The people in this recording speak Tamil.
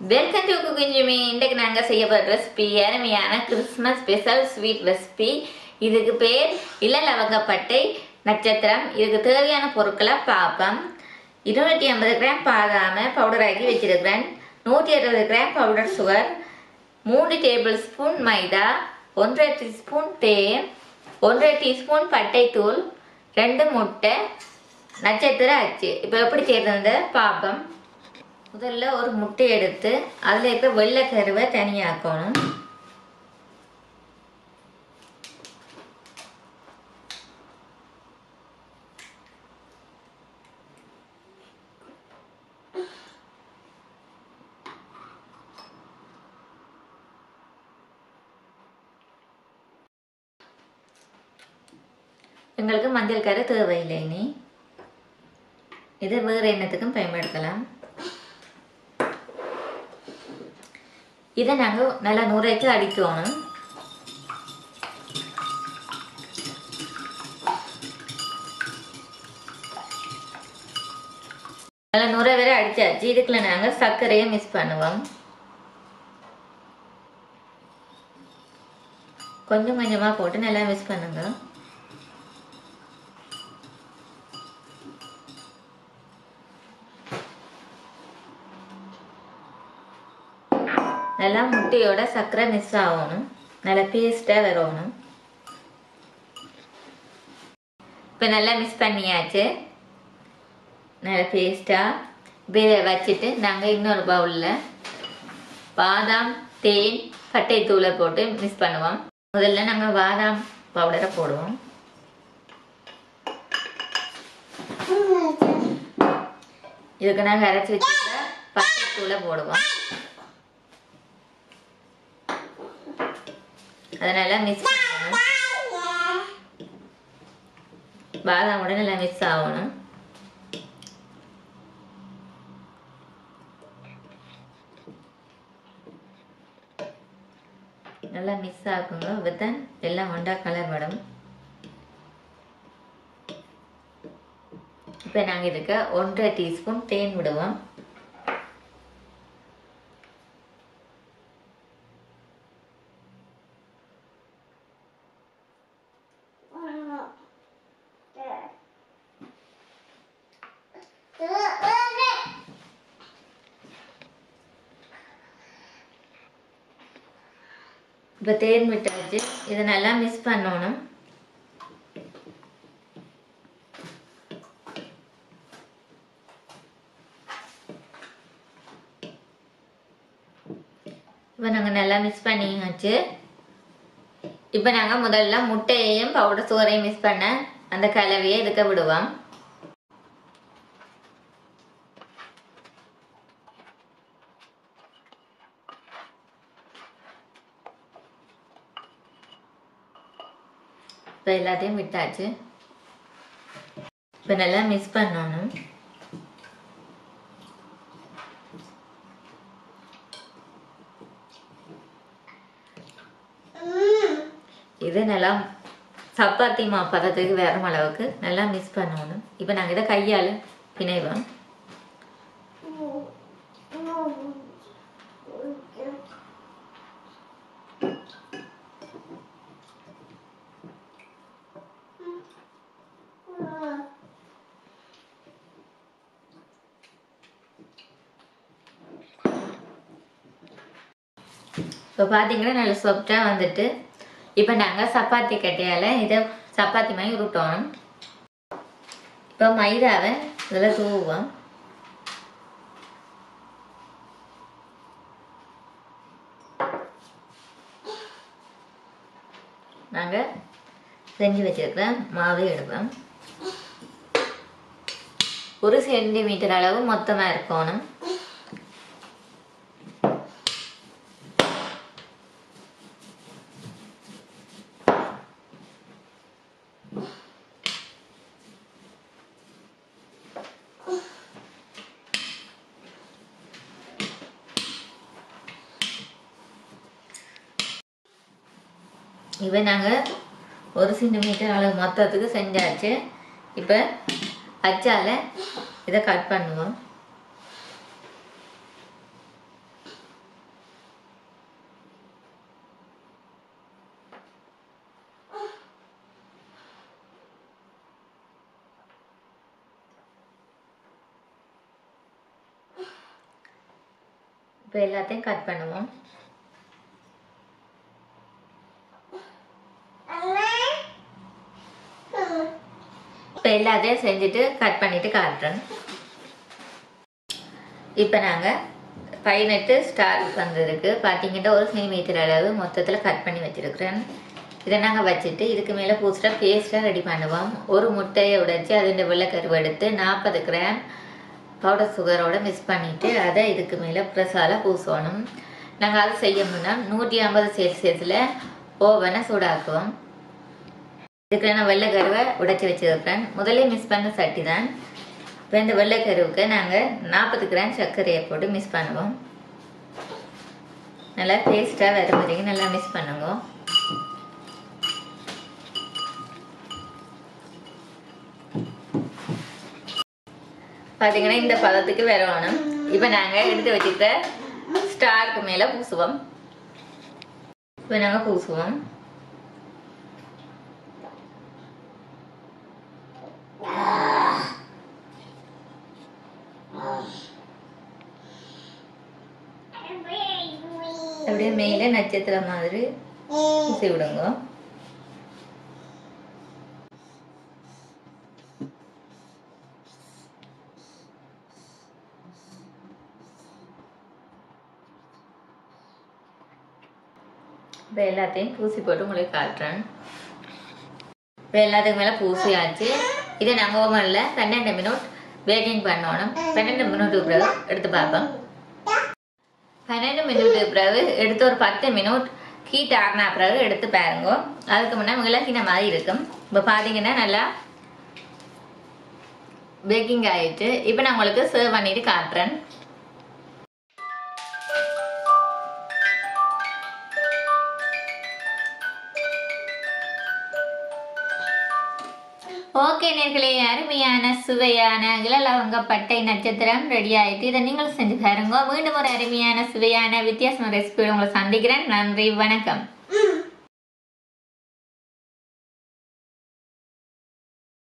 Welcome to cooking Jimmy. இன்றைக்கு நாங்கள் செய்ய போகிற ரெசிபி அருமையான கிறிஸ்மஸ் ஸ்பெஷல் ஸ்வீட் ரெசிபி. இதுக்கு பேர் இளலவங்கப்பட்டை நட்சத்திரம். இதுக்கு தேவையான பொருட்களை பார்ப்போம். 250 கிராம் பாதாமை பவுடர் ஆக்கி வச்சிருக்கிறேன். 160 gram powder sugar, 3 tablespoon மைதா, 1.5 டீஸ்பூன் தேன், 1.5 டீஸ்பூன் பட்டைத்தூள், 2 முட்டை, நட்சத்திர அச்சு. இப்போ எப்படி செய்யறது பார்ப்போம். முதல்ல ஒரு முட்டை எடுத்து அதில் இருக்க வெள்ளை கருவை தனியாக்கணும். எங்களுக்கு மஞ்சள் கரு தேவையில்லை. இனி இது வேறு எண்ணத்துக்கும் பயன்படுத்தலாம். இதை நாங்கள் நல்லா நுரைக்கு அடிக்கணும். நல்லா நுரை வரை அடிச்சாச்சு. இதுக்குள்ள நாங்கள் சர்க்கரையை மிக்ஸ் பண்ணுவோம். கொஞ்சம் கொஞ்சமாக போட்டு நல்லா மிக்ஸ் பண்ணுங்க. நல்லா முட்டையோட சர்க்கரை மிக்ஸ் ஆகணும். நல்லா பேஸ்ட்டாக வரணும். இப்போ நல்லா மிக்ஸ் பண்ணியாச்சு. நல்லா பேஸ்ட்டாக இப்போ இதை வச்சுட்டு நாங்கள் இன்னொரு பவுலில் பாதாம், தேன், பட்டைத்தூளை போட்டு மிக்ஸ் பண்ணுவோம். முதல்ல நாங்கள் பாதாம் பவுடரை போடுவோம். இதுக்கு நாங்கள் அரைச்சி வச்சுக்கிற பட்டைத்தூளை போடுவோம். அதனால மிக்ஸ் பண்ணணும். பாதாமோட நல்லா மிக்ஸ் ஆகணும். நல்லா மிக்ஸ் ஆகுங்க. இப்பதான் எல்லாம் ஒன்றா கலர் வரும். இப்போ நாங்கள் இதுக்கு 1.5 டீஸ்பூன் தேன் விடுவோம். இப்போ தேன் விட்டாச்சு. இதை நல்லா மிக்ஸ் பண்ணணும். இப்போ நாங்கள் நல்லா மிக்ஸ் பண்ணியாச்சு. இப்போ நாங்கள் முதல்ல முட்டையையும் பவுடர் சுகரையும் மிக்ஸ் பண்ண அந்த கலவையை இதுக்க விடுவோம். இப்போ எல்லாத்தையும் விட்டாச்சு. இப்போ நல்லா மிக்ஸ் பண்ணணும். இது நல்லா சப்பாத்தி மாப்பதத்துக்கு வேற அளவுக்கு நல்லா மிக்ஸ் பண்ணணும். இப்போ நாங்கள் இதை கையால் பிணைவோம். இப்போ பார்த்தீங்கன்னா நல்ல சாஃப்டாக வந்துட்டு இப்போ நாங்கள் சப்பாத்தி கட்டையால் இதை சப்பாத்தி மாதிரி உருட்டணும். இப்போ மைதாவை இதில் தூவுவோம். நாங்கள் செஞ்சு வச்சிருக்கிற மாவை எடுப்போம். 1 சென்டிமீட்டர் அளவு மொத்தமாக இருக்கணும். இப்போ நாங்கள் 1 சென்டிமீட்டர் அளவு மொத்தத்துக்கு செஞ்சாச்சு. இப்போ அச்சால் இதை கட் பண்ணுவோம். இப்போ எல்லாத்தையும் கட் பண்ணுவோம். இப்போ எல்லாத்தையும் செஞ்சுட்டு கட் பண்ணிட்டு காட்டுறேன். இப்போ நாங்கள் 18 ஸ்டார் வந்ததுக்கு பார்த்தீங்கன்னா 1 சென்டிமீட்டர் அளவு மொத்தத்தில் கட் பண்ணி வச்சுருக்கிறேன். இதை நாங்கள் வச்சுட்டு இதுக்கு மேலே பூஸ்டாக பேஸ்ட்டாக ரெடி பண்ணுவோம். ஒரு முட்டையை உடைச்சி அதில் வெள்ளைக்கருவை எடுத்து 40 கிராம் பவுடர் சுகரோடு மிக்ஸ் பண்ணிவிட்டு அதை இதுக்கு மேலே ப்ரெஸ்ஸால் பூசணும். நாங்கள் அதை செய்ய முன்னா 150 செல்சியஸில் ஓவனை சூடாக்குவோம். இதுக்கு நான் வெள்ளைக்கருவை உடைச்சி வச்சுருக்கிறேன். முதலே மிக்ஸ் பண்ண சட்டி தான். இப்போ இந்த வெள்ளைக்கருவுக்கு நாங்கள் 40 கிராம் சர்க்கரையை போட்டு மிக்ஸ் பண்ணுவோம். நல்லா டேஸ்ட்டாக வர மாதிரி நல்லா மிக்ஸ் பண்ணுங்க. பார்த்தீங்கன்னா இந்த பதத்துக்கு வரணும். இப்போ நாங்கள் எடுத்து வச்சுக்கிட்ட ஸ்டாருக்கு மேலே பூசுவோம். இப்போ நாங்கள் பூசுவோம். அப்படியே மேலே நட்சத்திரம் மாதிரி பூசி விடுங்க. இப்போ எல்லாத்தையும் பூசி போட்டு உங்களுக்கு காட்டுறேன். இப்போ எல்லாத்துக்கு மேலே பூசியாச்சு. இதை நாங்கள் ஓவனில் 12 மினிட் பேக்கிங் பண்ணணும். 12 மினிட்டுக்கு பிறகு எடுத்து பார்ப்போம். 12 மினிட்டுக்கு பிறகு எடுத்து ஒரு 10 மினிட் ஹீட் ஆகினா பிறகு எடுத்து பாருங்க. அதுக்கு முன்னே விளக்கின மாதிரி இருக்கும். இப்போ பார்த்தீங்கன்னா நல்லா பேக்கிங் ஆகிட்டு இப்போ நான் உங்களுக்கு சர்வ் பண்ணிட்டு காட்டுறேன். ஓகே நேர்களே, அருமையான சுவையான இளலவங்கப்பட்டை நட்சத்திரம் ரெடி ஆயிட்டு. இதை நீங்கள் செஞ்சு பாருங்க. மீண்டும் ஒரு அருமையான சுவையான வித்தியாசமான ரெசிபியோட உங்களை சந்திக்கிறேன். நன்றி, வணக்கம்.